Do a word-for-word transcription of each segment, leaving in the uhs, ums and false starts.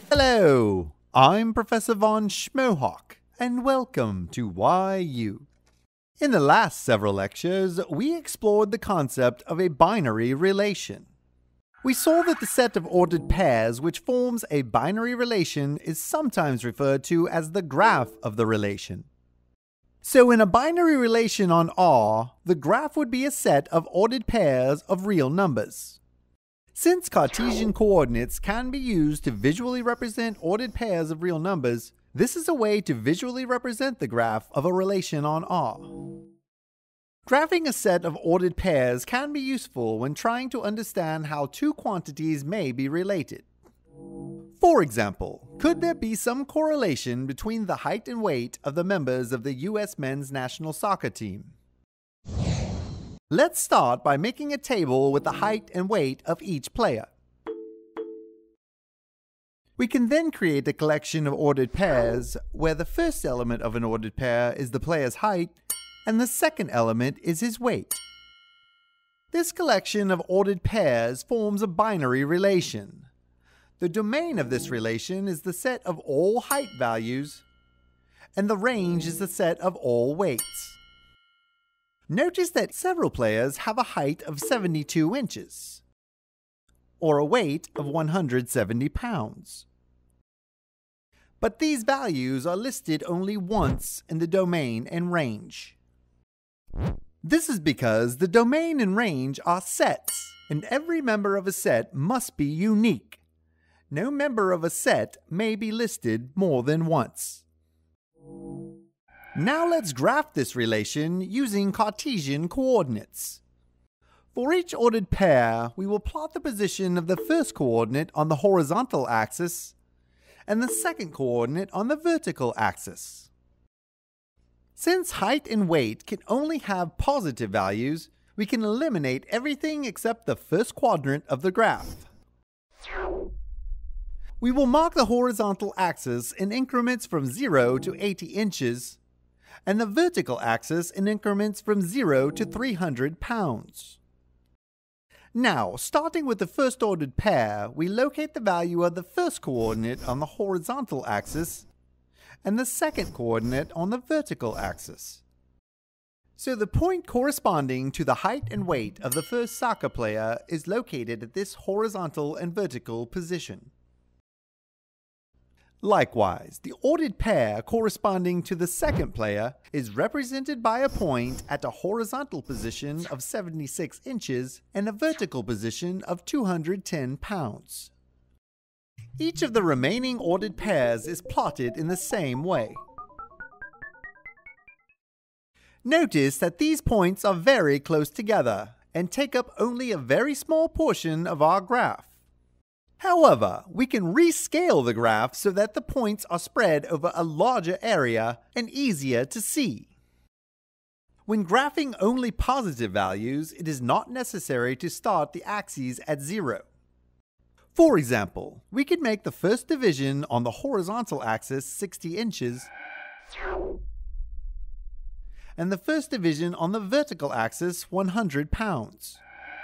Hello, I'm Professor von Schmohawk, and welcome to Y U. In the last several lectures, we explored the concept of a binary relation. We saw that the set of ordered pairs which forms a binary relation is sometimes referred to as the graph of the relation. So in a binary relation on R, the graph would be a set of ordered pairs of real numbers. Since Cartesian coordinates can be used to visually represent ordered pairs of real numbers, this is a way to visually represent the graph of a relation on R. Graphing a set of ordered pairs can be useful when trying to understand how two quantities may be related. For example, could there be some correlation between the height and weight of the members of the U S men's national soccer team? Let's start by making a table with the height and weight of each player. We can then create a collection of ordered pairs where the first element of an ordered pair is the player's height and the second element is his weight. This collection of ordered pairs forms a binary relation. The domain of this relation is the set of all height values, and the range is the set of all weights. Notice that several players have a height of seventy-two inches, or a weight of one hundred seventy pounds. But these values are listed only once in the domain and range. This is because the domain and range are sets, and every member of a set must be unique. No member of a set may be listed more than once. Now let's graph this relation using Cartesian coordinates. For each ordered pair, we will plot the position of the first coordinate on the horizontal axis and the second coordinate on the vertical axis. Since height and weight can only have positive values, we can eliminate everything except the first quadrant of the graph. We will mark the horizontal axis in increments from zero to eighty inches and the vertical axis in increments from zero to three hundred pounds. Now, starting with the first ordered pair, we locate the value of the first coordinate on the horizontal axis and the second coordinate on the vertical axis. So the point corresponding to the height and weight of the first soccer player is located at this horizontal and vertical position. Likewise, the ordered pair corresponding to the second player is represented by a point at a horizontal position of seventy-six inches and a vertical position of two hundred ten pounds. Each of the remaining ordered pairs is plotted in the same way. Notice that these points are very close together and take up only a very small portion of our graph. However, we can rescale the graph so that the points are spread over a larger area and easier to see. When graphing only positive values, it is not necessary to start the axes at zero. For example, we could make the first division on the horizontal axis sixty inches and the first division on the vertical axis one hundred pounds.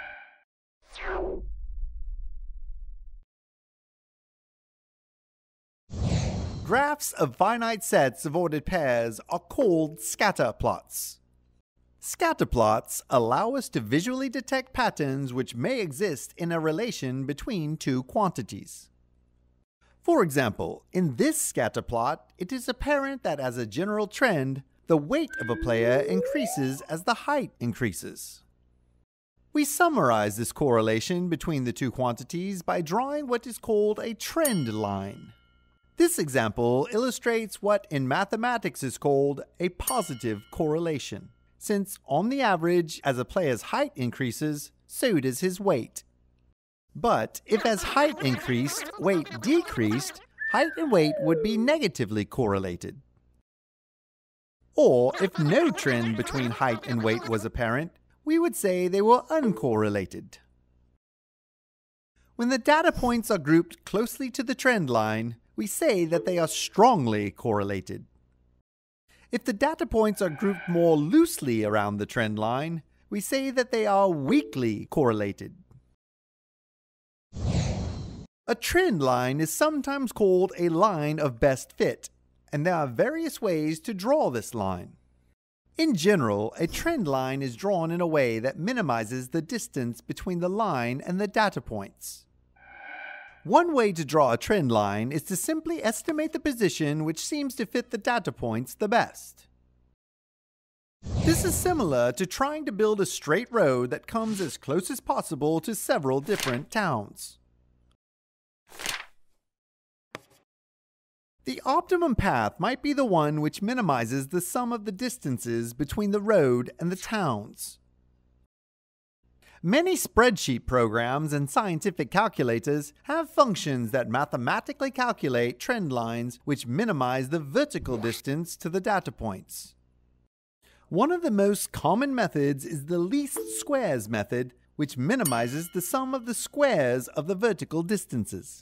Graphs of finite sets of ordered pairs are called scatter plots. Scatter plots allow us to visually detect patterns which may exist in a relation between two quantities. For example, in this scatter plot, it is apparent that as a general trend, the weight of a player increases as the height increases. We summarize this correlation between the two quantities by drawing what is called a trend line. This example illustrates what in mathematics is called a positive correlation, since on the average, as a player's height increases, so does his weight. But if as height increased, weight decreased, height and weight would be negatively correlated. Or if no trend between height and weight was apparent, we would say they were uncorrelated. When the data points are grouped closely to the trend line, we say that they are strongly correlated. If the data points are grouped more loosely around the trend line, we say that they are weakly correlated. A trend line is sometimes called a line of best fit, and there are various ways to draw this line. In general, a trend line is drawn in a way that minimizes the distance between the line and the data points. One way to draw a trend line is to simply estimate the position which seems to fit the data points the best. This is similar to trying to build a straight road that comes as close as possible to several different towns. The optimum path might be the one which minimizes the sum of the distances between the road and the towns. Many spreadsheet programs and scientific calculators have functions that mathematically calculate trend lines which minimize the vertical distance to the data points. One of the most common methods is the least squares method, which minimizes the sum of the squares of the vertical distances.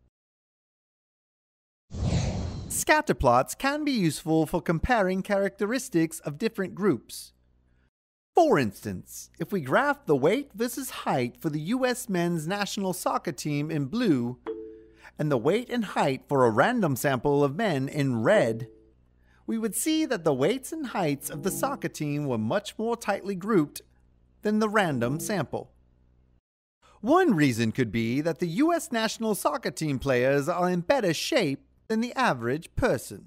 Scatter plots can be useful for comparing characteristics of different groups. For instance, if we graph the weight versus height for the U S men's national soccer team in blue and the weight and height for a random sample of men in red, we would see that the weights and heights of the soccer team were much more tightly grouped than the random sample. One reason could be that the U S national soccer team players are in better shape than the average person.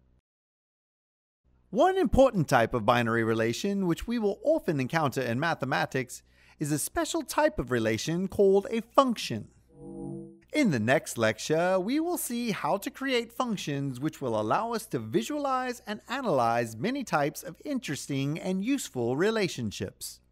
One important type of binary relation which we will often encounter in mathematics is a special type of relation called a function. In the next lecture, we will see how to create functions which will allow us to visualize and analyze many types of interesting and useful relationships.